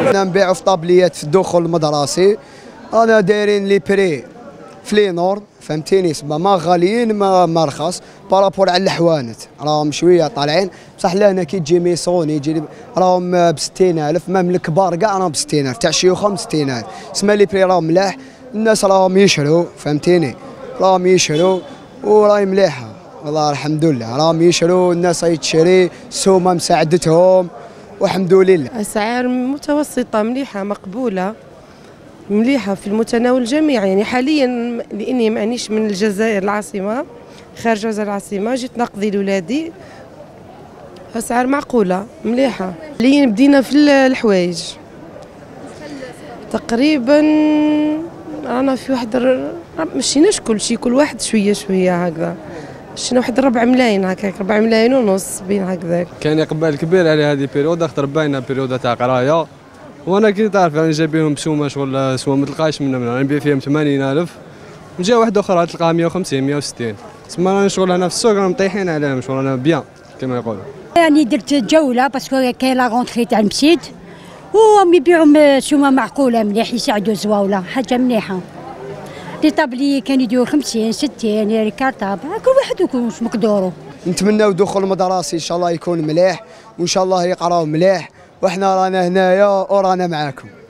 انا نبيعوا في طابليات في الدخول المدرسي، انا دايرين لي بري في لي نور، فهمتيني، سما ما غاليين ما رخص بارابور على الحوانت، راهم شويه طالعين، بصح لهنا كي تجي ميسون يجي راهم ب 60,000، مام الكبار كاع راهم ب 60,000 تاع الشيوخ ب 60,000، سما لي بري راهم ملاح، الناس راهم يشروا، فهمتيني، راهم يشروا وراهي مليحه والله الحمد لله، راهم يشروا الناس راهي تشري، السومه مساعدتهم والحمد لله. أسعار متوسطة مليحة مقبولة، مليحة في المتناول الجميع، يعني حاليا لاني مانيش من الجزائر العاصمة، خارج الجزائر العاصمة، جيت نقضي لولادي، أسعار معقولة مليحة. حاليا بدينا في الحوايج تقريبا، رانا في واحد مشيناش كل شيء، كل واحد شوية شوية هكذا، مشينا واحد 4 ملايين هكاك، 4 ملايين ونص بين هكذاك. كان اقبال كبير على هذه البيريود، خاطر باينه بيريود تاع قرايه، وانا كي تعرف انا جايبينهم بسومه شغل سومه ما تلقاش منهم، نبيع فيهم 80,000 وجا واحده اخرى تلقاها 150 160، تسمى رانا شغل هنا في السوق رانا مطيحين عليهم، شغل انا بيان كما يقولوا. يعني درت جوله باسكو كاين لا غونتري تاع المسيد، وهم يبيعوا سومه معقوله مليح، يساعدوا الزواوله، حاجه مليحه. لي طابلي كانوا يديروا 50 60 كارطاب، كل واحد يكون واش مقدورو. نتمناو دخول المدرسي ان شاء الله يكون مليح، وان شاء الله يقراو مليح، وحنا رانا هنايا ورانا معاكم.